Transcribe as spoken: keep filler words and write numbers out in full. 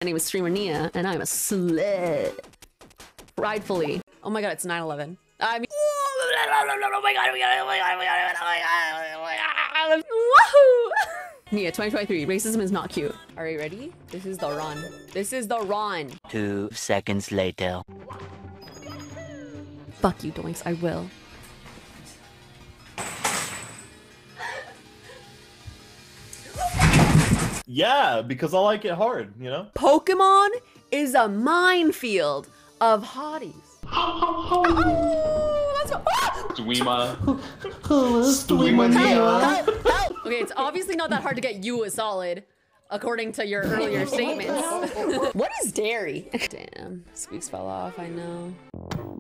My name is Streamer Nia, and I'm a slut. Pridefully. Oh my god, it's nine eleven. I mean, oh my god, oh my god, oh my god, oh my god, oh my god, woohoo! Nia, twenty twenty-three, racism is not cute. Are you ready? This is the run. This is the run. Two seconds later. Fuck you, Doinks, I will. Yeah, because I like it hard, you know? Pokemon is a minefield of hotties. Oh, that's what, ah! Streamer. Streamer Nia. Help, help. Okay, it's obviously not that hard to get you a solid, according to your earlier statements. What is dairy? Damn, squeaks fell off, I know.